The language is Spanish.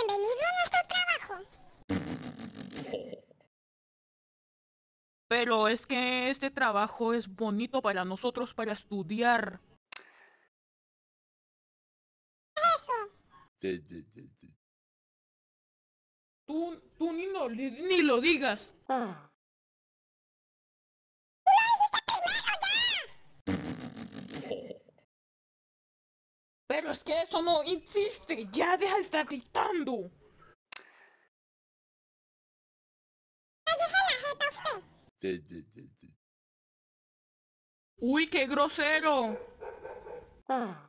Bienvenido a nuestro trabajo. Pero es que este trabajo es bonito para nosotros para estudiar. Tú ni lo digas. Pero es que eso no insiste. Ya deja de estar gritando. Uy, qué grosero.